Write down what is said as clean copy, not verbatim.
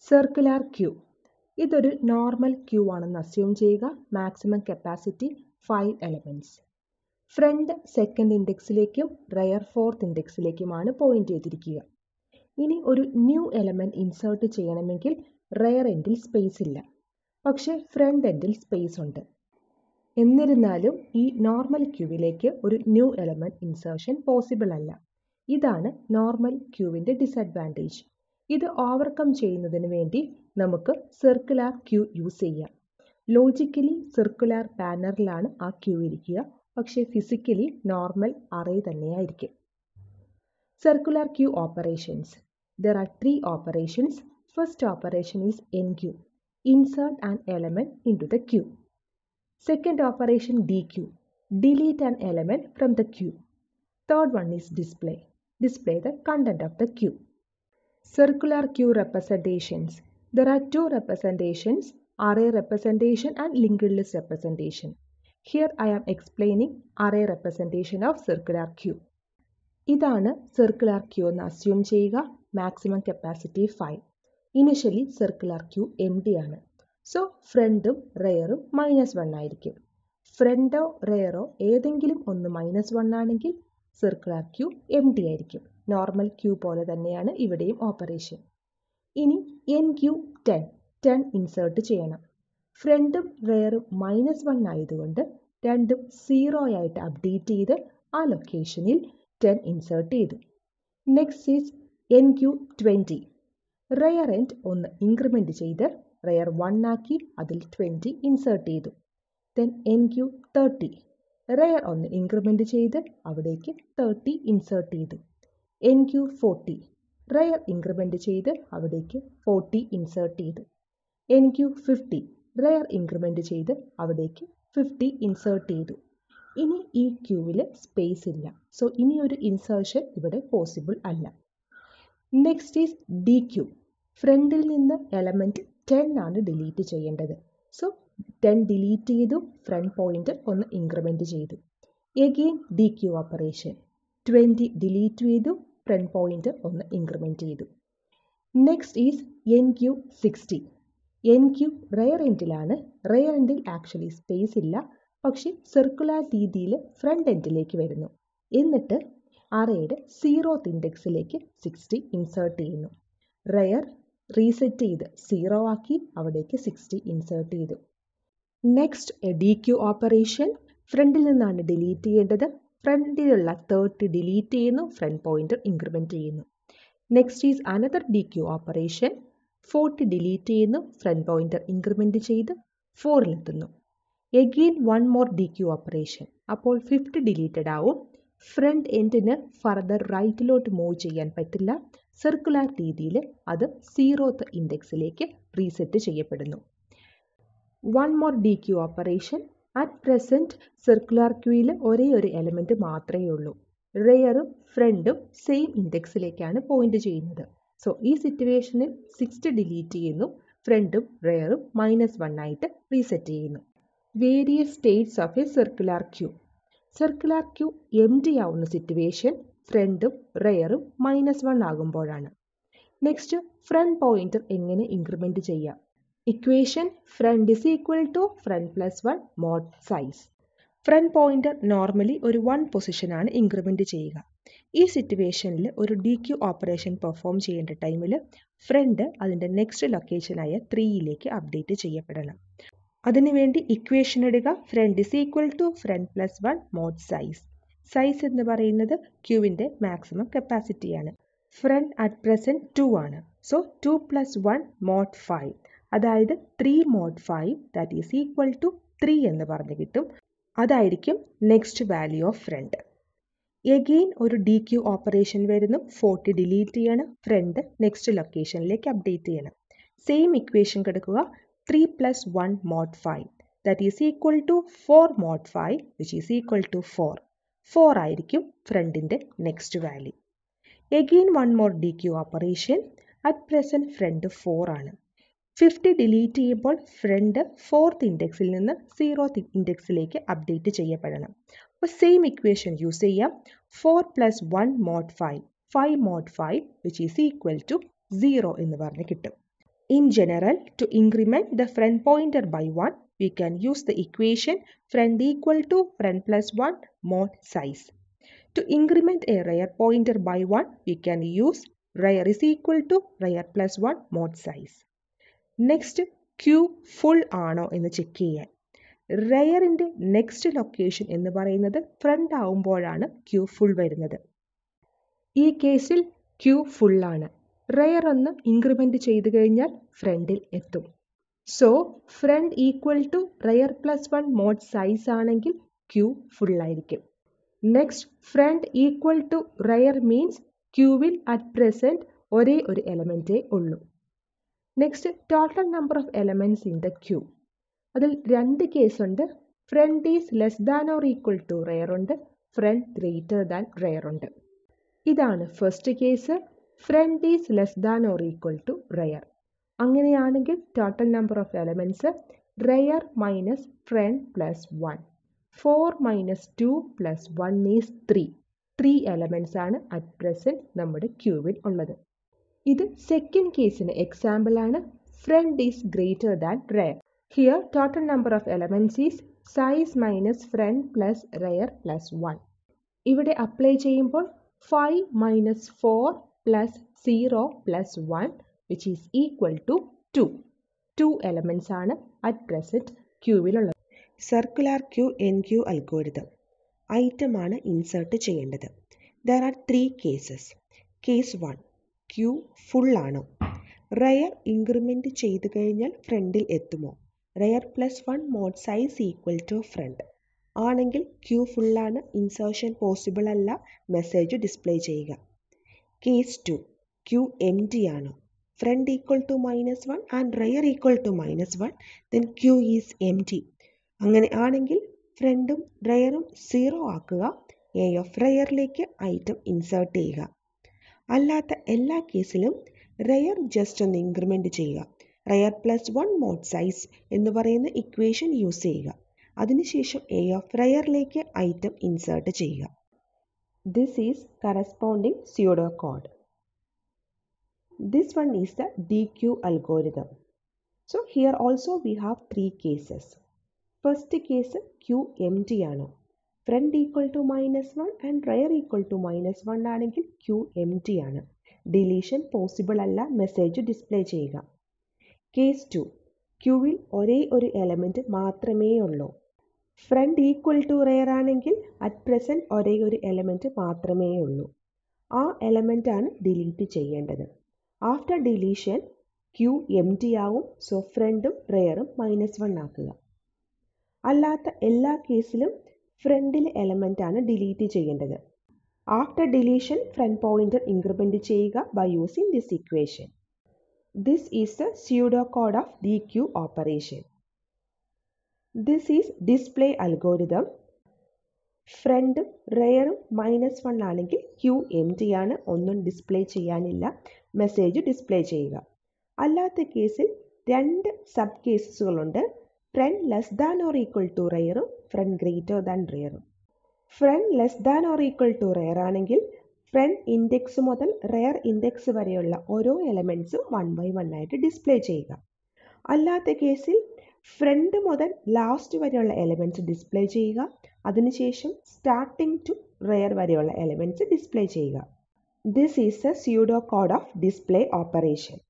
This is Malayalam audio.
Circular queue. ഇതൊരു നോർമൽ ക്യൂ ആണെന്ന് അസ്യൂം ചെയ്യുക. Maximum capacity 5 elements. Front second ഇൻഡെക്സിലേക്കും റെയർ ഫോർത്ത് ഇൻഡെക്സിലേക്കുമാണ് പോയിന്റ് ചെയ്തിരിക്കുക. ഇനി ഒരു ന്യൂ എലമെൻറ്റ് ഇൻസേർട്ട് ചെയ്യണമെങ്കിൽ റെയർ എൻഡിൽ സ്പേസ് ഇല്ല, പക്ഷേ ഫ്രണ്ട് എൻഡിൽ സ്പേസ് ഉണ്ട്. എന്നിരുന്നാലും ഈ നോർമൽ ക്യൂവിലേക്ക് ഒരു ന്യൂ എലമെൻറ്റ് ഇൻസേർഷൻ പോസിബിൾ അല്ല. ഇതാണ് നോർമൽ ക്യൂവിൻ്റെ ഡിസഡ്വാൻറ്റേജ്. ഇത് ഓവർകം ചെയ്യുന്നതിന് വേണ്ടി നമുക്ക് സർക്കുലാർ ക്യൂ യൂസ് ചെയ്യാം. ലോജിക്കലി സർക്കുലാർ പാനറിലാണ് ആ ക്യൂ ഇരിക്കുക, പക്ഷേ ഫിസിക്കലി നോർമൽ അറേ തന്നെയായിരിക്കും. Circular queue operations. There are 3 operations. First operation is enqueue. Insert an element into the queue. Second operation dequeue. Delete an element from the queue. Third one is display. Display the content of the queue. Circular queue representations. There are 2 representations, array representation and linked list representation. Here I am explaining array representation of circular queue. ഇതാണ് സർക്കുലാർ ക്യൂ എന്ന് അസ്യൂം ചെയ്യുക. Maximum capacity 5. Initially circular queue empty ആണ്. സോ ഫ്രണ്ടും റെയറും -1 ആയിരിക്കും. ഫ്രണ്ടോ റെയറോ ഏതെങ്കിലും ഒന്ന് -1 ആണെങ്കിൽ സർക്കുലാർ ക്യൂ എം ടി ആയിരിക്കും. നോർമൽ ക്യൂ പോലെ തന്നെയാണ് ഇവിടെയും ഓപ്പറേഷൻ. ഇനി എൻ ക്യൂ 10 ഇൻസേർട്ട് ചെയ്യണം. ഫ്രണ്ടും റെയറും -1 ആയതുകൊണ്ട് രണ്ടും 0 ആയിട്ട് അപ്ഡേറ്റ് ചെയ്ത് ആ ലൊക്കേഷനിൽ 10 ഇൻസേർട്ട് ചെയ്തു. Next is enqueue 20. Rear end ഒന്ന് ഇൻക്രിമെൻറ്റ് ചെയ്ത് റെയർ 1 ആക്കി അതിൽ 20 ഇൻസേർട്ട് ചെയ്തു. Then enqueue 30. റെയർ ഒന്ന് ഇൻക്രിമെൻറ്റ് ചെയ്ത് അവിടേക്ക് 30 ഇൻസേർട്ട് ചെയ്തു. N Q 40. റെയർ ഇൻക്രിമെൻറ്റ് ചെയ്ത് അവിടേക്ക് 40 ഇൻസേർട്ട് ചെയ്തു. N Q 50. റെയർ ഇൻക്രിമെൻറ്റ് ചെയ്ത് അവിടേക്ക് 50 ഇൻസേർട്ട് ചെയ്തു. ഇനി ഈ ക്യൂവിൽ സ്പേസ് ഇല്ല, സോ ഇനി ഒരു ഇൻസേർഷൻ ഇവിടെ പോസിബിൾ അല്ല. Next is dequeue. ഫ്രണ്ടിൽ നിന്ന് എലമെൻറ്റ് 10 ആണ് ഡിലീറ്റ് ചെയ്യേണ്ടത്. സോ 10 ഡിലീറ്റ് ചെയ്തു, ഫ്രണ്ട് പോയിന്റ് ഒന്ന് ഇൻക്രിമെൻറ്റ് ചെയ്തു. Again dequeue operation. 20 delete ചെയ്തു, ഫ്രണ്ട് പോയിന്റ് ഒന്ന് ഇൻക്രിമെൻറ്റ് ചെയ്തു. Next is enqueue 60. Enqueue rear എൻഡിലാണ്. റെയർ എൻഡിൽ ആക്ച്വലി സ്പേസ് ഇല്ല, പക്ഷേ സർക്കുലാർ രീതിയിൽ ഫ്രണ്ട് എൻഡിലേക്ക് വരുന്നു. എന്നിട്ട് അറേയുടെ 0th ഇൻഡെക്സിലേക്ക് 60 ഇൻസേർട്ട് ചെയ്യുന്നു. റെയർ റീസെറ്റ് ചെയ്ത് 0 ആക്കി അവിടേക്ക് 60 ഇൻസേർട്ട് ചെയ്തു. Next dequeue operation. ഫ്രണ്ടിൽ നിന്നാണ് ഡിലീറ്റ് ചെയ്യേണ്ടത്. ഫ്രണ്ടിലുള്ള 30 ഡിലീറ്റ് ചെയ്യുന്നു, ഫ്രണ്ട് പോയിന്റർ ഇൻക്രിമെൻറ്റ് ചെയ്യുന്നു. Next is another dequeue operation. 40 delete ചെയ്യുന്നു, ഫ്രണ്ട് പോയിന്റർ ഇൻക്രിമെൻറ്റ് ചെയ്ത് 4-ലെത്തുന്നു. Again one more dequeue operation. അപ്പോൾ 50 ഡിലീറ്റഡ് ആവും. ഫ്രണ്ട് എൻഡിന് ഫർദർ റൈറ്റിലോട്ട് മൂവ് ചെയ്യാൻ പറ്റില്ല. സർക്കുലാർ രീതിയിൽ അത് 0th ഇൻഡെക്സിലേക്ക് റീസെറ്റ് ചെയ്യപ്പെടുന്നു. One more dequeue operation. At present circular ക്യൂയിൽ ഒരേ ഒരു എലമെൻറ്റ് മാത്രമേ ഉള്ളൂ. റെയറും ഫ്രണ്ടും സെയിം ഇൻഡെക്സിലേക്കാണ് പോയിന്റ് ചെയ്യുന്നത്. സോ ഈ സിറ്റുവേഷനിൽ 60 ഡിലീറ്റ് ചെയ്യുന്നു, ഫ്രണ്ടും റെയറും -1 ആയിട്ട് റീസെറ്റ് ചെയ്യുന്നു. Various states of a circular queue. Circular queue empty ആവുന്ന സിറ്റുവേഷൻ ഫ്രണ്ടും റെയറും -1 ആകുമ്പോഴാണ്. നെക്സ്റ്റ് ഫ്രണ്ട് പോയിന്റർ എങ്ങനെ ഇൻക്രിമെൻറ്റ് ചെയ്യാം? Equation front is equal to front plus 1 mod size. Front pointer normally ഒരു 1 പൊസിഷനാണ് ഇൻക്രിമെൻറ്റ് ചെയ്യുക. ഈ സിറ്റുവേഷനിൽ ഒരു ഡി ക്യൂ ഓപ്പറേഷൻ പെർഫോം ചെയ്യേണ്ട ടൈമിൽ ഫ്രണ്ട് അതിൻ്റെ നെക്സ്റ്റ് ലൊക്കേഷനായ 3യിലേക്ക് അപ്ഡേറ്റ് ചെയ്യപ്പെടണം. അതിനുവേണ്ടി ഇക്വേഷൻ ഇടുക. Front is equal to front plus 1 mod size. Size എന്ന് പറയുന്നത് ക്യൂവിൻ്റെ മാക്സിമം കപ്പാസിറ്റിയാണ്. ഫ്രണ്ട് അറ്റ് പ്രസൻറ്റ് 2 ആണ്. സോ 2 + 1 മോഡ് 5, അതായത് 3 mod 5 that is equal to 3 എന്ന് പറഞ്ഞു കിട്ടും. അതായിരിക്കും next value of front. Again ഒരു ഡി ക്യൂ ഓപ്പറേഷൻ വരുന്നു. 40 ഡിലീറ്റ് ചെയ്യണം, ഫ്രണ്ട് നെക്സ്റ്റ് ലൊക്കേഷനിലേക്ക് അപ്ഡേറ്റ് ചെയ്യണം. സെയിം ഇക്വേഷൻ കൊടുക്കുക. 3 + 1 mod 5 that is equal to 4 mod 5 which is equal to 4. 4 ആയിരിക്കും ഫ്രണ്ടിൻ്റെ next value. Again one more dequeue operation. At present front 4 ആണ്. 50 ഡിലീറ്റ് ചെയ്യുമ്പോൾ ഫ്രണ്ട് 4th ഇൻഡെക്സിൽ നിന്ന് 0th ഇൻഡെക്സിലേക്ക് അപ്ഡേറ്റ് ചെയ്യപ്പെടണം. അപ്പോൾ സെയിം ഇക്വേഷൻ യൂസ് ചെയ്യാം. 4 + 1 mod 5 5 mod 5 which is equal to 0 എന്ന് പറഞ്ഞ് കിട്ടും. In general, to increment the friend pointer by 1, we can use the equation friend equal to friend plus 1 mod size. To increment a rear pointer by 1, we can use rear is equal to rear plus 1 mod size. Next, Q full ആണോ എന്ന് ചെക്ക് ചെയ്യാൻ റെയറിൻ്റെ നെക്സ്റ്റ് ലൊക്കേഷൻ എന്ന് പറയുന്നത് ഫ്രണ്ട് ആവുമ്പോഴാണ് Q ഫുൾ വരുന്നത്. ഈ കേസിൽ Q ഫുള്ളാണ്. റെയർ ഒന്ന് ഇൻക്രിമെൻറ്റ് ചെയ്ത് കഴിഞ്ഞാൽ ഫ്രണ്ടിൽ എത്തും. So front equal to rear plus 1 mod size ആണെങ്കിൽ Q ഫുള്ളായിരിക്കും. Next front equal to rear means ക്യൂവിൽ അറ്റ് പ്രസൻറ്റ് ഒരേ ഒരു എലമെൻറ്റേ ഉള്ളൂ. Next total number of elements in the queue. അതിൽ രണ്ട് കേസുണ്ട്. Front is less than or equal to rear ഉണ്ട്, ഫ്രണ്ട് ഗ്രേറ്റർ ദാൻ റെയർ ഉണ്ട്. ഇതാണ് first case. Front is less than or equal to rear. അങ്ങനെയാണെങ്കിൽ total number of elements rare minus front plus 1. 4 minus 2 plus 1 is 3. 3 elements ആണ് അറ്റ് പ്രസൻറ്റ് നമ്മുടെ ക്യൂവിൽ ഉള്ളത്. ഇത് സെക്കൻഡ് കേസിന് എക്സാമ്പിൾ ആണ്. Front is greater than rear. Here total number of elements is size minus front plus rear plus 1. ഇവിടെ അപ്ലൈ ചെയ്യുമ്പോൾ 5 minus 4 plus 0 plus 1 which is equal to 2. 2 elements ആണ് അറ്റ് പ്രസൻറ്റ് ക്യൂവിലുള്ളത്. Circular queue NQ algorithm. ഐറ്റമാണ് ഇൻസേർട്ട് ചെയ്യേണ്ടത്. There are 3 cases. Case 1, queue full ആണോ? റെയർ ഇൻക്രിമെൻറ്റ് ചെയ്ത് കഴിഞ്ഞാൽ ഫ്രണ്ടിൽ എത്തുമോ? Rear plus 1 mod size equal to front ആണെങ്കിൽ ക്യൂ ഫുള്ളാണ്, ഇൻസേർഷൻ പോസിബിൾ അല്ല, മെസ്സേജ് ഡിസ്പ്ലേ ചെയ്യുക. കേസ് 2, ക്യൂ empty ആണോ? Front equal to -1 and rear equal to -1, then queue is empty. അങ്ങനെ ആണെങ്കിൽ ഫ്രണ്ടും റെയറും 0 ആക്കുക. എ ഓഫ് റെയറിലേക്ക് ഐറ്റം ഇൻസേർട്ട് ചെയ്യുക. അല്ലാത്ത എല്ലാ കേസിലും റെയർ ജസ്റ്റ് ഒന്ന് ഇൻക്രിമെൻറ്റ് ചെയ്യുക. റെയർ പ്ലസ് 1 മോഡ് സൈസ് എന്ന് പറയുന്ന ഇക്വേഷൻ യൂസ് ചെയ്യുക. അതിനുശേഷം എ ഓഫ് റെയറിലേക്ക് ഐറ്റം ഇൻസേർട്ട് ചെയ്യുക. This is corresponding pseudo code. This one is the DQ algorithm. So here also we have 3 cases. First case queue empty ആണോ? Front equal to -1 and rear equal to -1 ആണെങ്കിൽ ക്യൂ empty ആണ്. ഡിലീഷൻ പോസിബിൾ അല്ല, മെസ്സേജ് ഡിസ്പ്ലേ ചെയ്യുക. കേസ് 2, ക്യൂവിൽ ഒരേ ഒരു എലമെൻറ്റ് മാത്രമേ ഉള്ളൂ. ഫ്രണ്ട് ഈക്വൽ ടു റെയർ ആണെങ്കിൽ അറ്റ് പ്രസൻറ്റ് ഒരേ ഒരു എലമെൻറ്റ് മാത്രമേ ഉള്ളൂ. ആ എലമെൻ്റ് ആണ് ഡിലീറ്റ് ചെയ്യേണ്ടത്. ആഫ്റ്റർ ഡിലീഷൻ ക്യൂ empty ആവും. സോ ഫ്രണ്ടും റെയറും -1 ആക്കുക. അല്ലാത്ത എല്ലാ കേസിലും ഫ്രണ്ടിലെ എലമെൻ്റ് ആണ് ഡിലീറ്റ് ചെയ്യേണ്ടത്. After deletion front pointer increment ചെയ്യുക by using this equation. This is the pseudo code of DQ operation. This is display algorithm. ഫ്രണ്ടും റെയറും -1 ആണെങ്കിൽ ക്യൂ empty ആണ്, ഒന്നും ഡിസ്പ്ലേ ചെയ്യാനില്ല, മെസ്സേജ് ഡിസ്പ്ലേ ചെയ്യുക. അല്ലാത്ത കേസിൽ 2 സബ് കേസുകളുണ്ട്. Front less than or equal to റെയറും ഫ്രണ്ട് ഗ്രേറ്റർ ദാൻ റെയറും. Front less than or equal to rear ആണെങ്കിൽ ഫ്രണ്ട് ഇൻഡെക്സ് മുതൽ റെയർ ഇൻഡെക്സ് വരെയുള്ള ഓരോ എലമെൻറ്റ്സും 1 by 1 ആയിട്ട് ഡിസ്പ്ലേ ചെയ്യുക. അല്ലാത്ത കേസിൽ ഫ്രണ്ട് മുതൽ ലാസ്റ്റ് വരെയുള്ള എലമെൻറ്റ്സ് ഡിസ്പ്ലേ ചെയ്യുക. അതിനുശേഷം സ്റ്റാർട്ടിംഗ് ടു റെയർ വരെയുള്ള എലമെൻറ്റ്സ് ഡിസ്പ്ലേ ചെയ്യുക. This is a pseudo code of display operation.